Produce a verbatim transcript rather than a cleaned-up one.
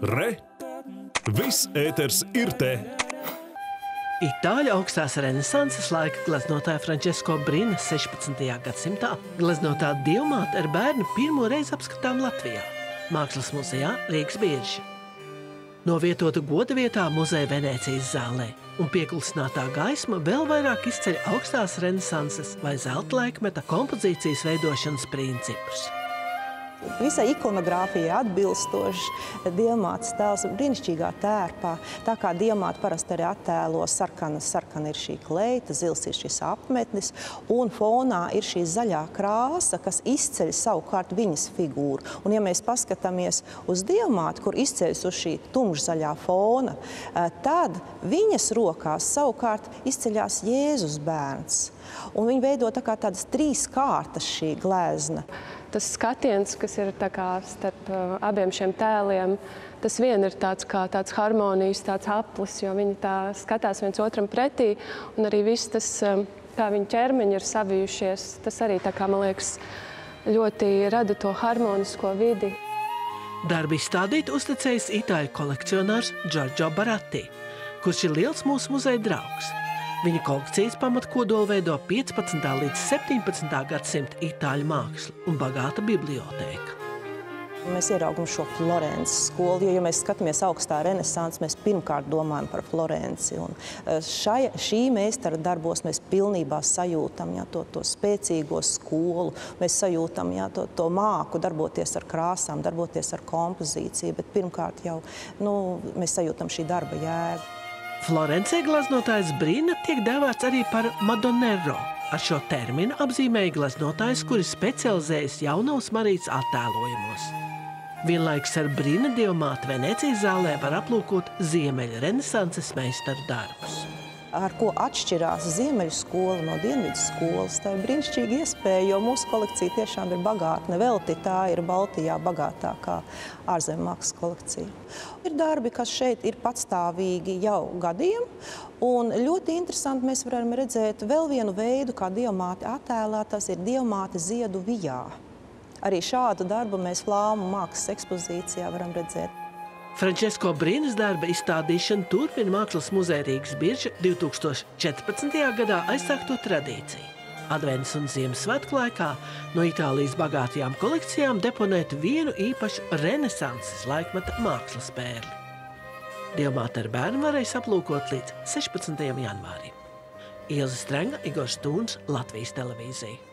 Re! Viss ēters ir te! Itāļu augstās renesanses laika gleznotāja Francesco Brina sešpadsmitajā gadsimtā gleznotā dievmāte ar bērnu pirmo reizi apskatām Latvijā, Mākslas muzejā Rīgas Birža. Novietota goda vietā muzeja Venēcijas zālē, un pieklusinātā gaisma vēl vairāk izceļ augstās renesanses vai zelta laikmeta kompozīcijas veidošanas principus. Visai ikonogrāfijai atbilstošs dievmātes tēls brīnišķīgā tērpā. Tā kā dievmāte parasti arī attēlo sarkana, sarkana ir šī kleita, zils ir šis apmetnis, un fonā ir šī zaļā krāsa, kas izceļ savukārt viņas figūru. Un ja mēs paskatāmies uz dievmāti, kur izceļas uz šī tumšzaļā fona, tad viņas rokās savukārt izceļās Jēzus bērns. Un viņi veido tā kā tādas trīs kārtas šī glezna. Tas skatiens, kas ir tā kā starp uh, abiem šiem tēliem, tas vien ir tāds kā tāds harmonijas, tāds aplis, jo viņi tā skatās viens otram pretī, un arī viss tas, um, kā viņi ķermeņi ir savijušies, tas arī tā kā, man liekas, ļoti rada to harmonisko vidi. Darbu izstādīt uzticējis itāļu kolekcionārs Giorgio Baratti, kurš ir liels mūsu muzeja draugs. Viņa kolekcijas pamatkodolu veido piecpadsmitā līdz septiņpadsmitā gadsimta itāļu māksla un bagāta bibliotēka. Mēs ieraugam šo Florences skolu, jo, ja mēs skatāmies augstā renesanses, mēs pirmkārt domājam par Florenci. Un šai, šī meistara darbos mēs pilnībā sajūtam jā, to, to spēcīgo skolu, mēs sajūtam jā, to, to māku darboties ar krāsām, darboties ar kompozīciju, bet pirmkārt jau nu, mēs sajūtam šī darba jēgu. Florencē gleznotājs Brina tiek dēvēts arī par Madonnero. Ar šo terminu apzīmēja gleznotājs, kuri specializējas jaunavas Marijas attēlojumos. Vienlaikus ar Brina dievmāti Venēcijas zālē var aplūkot ziemeļa renesanses meistaru darbus. Ar ko atšķirās ziemeļu skola no dienvidu skolas. Tā ir brīnišķīga iespēja, jo mūsu kolekcija tiešām ir bagāta. Nevelti tā ir Baltijā bagātākā ārzemju mākslas kolekcija. Ir darbi, kas šeit ir patstāvīgi jau gadiem, un ļoti interesanti mēs varam redzēt vēl vienu veidu, kā dievmāte attēlā, tas ir dievmāte ziedu vijā. Arī šādu darbu mēs Flāmu mākslas ekspozīcijā varam redzēt. Francesco Brinas darba izstādīšana turpina Mākslas muzeja Rīgas Birža divi tūkstoši četrpadsmitajā gadā aizsākto tradīciju. Adventas un Ziemassvētku laikā no Itālijas bagātajām kolekcijām deponēt vienu īpašu renesanses laikmeta mākslas pērli. Dievmāte ar bērnu varēs aplūkot līdz sešpadsmitajam janvārim. Ilze Strenga, Igors Stūns, Latvijas televīzija.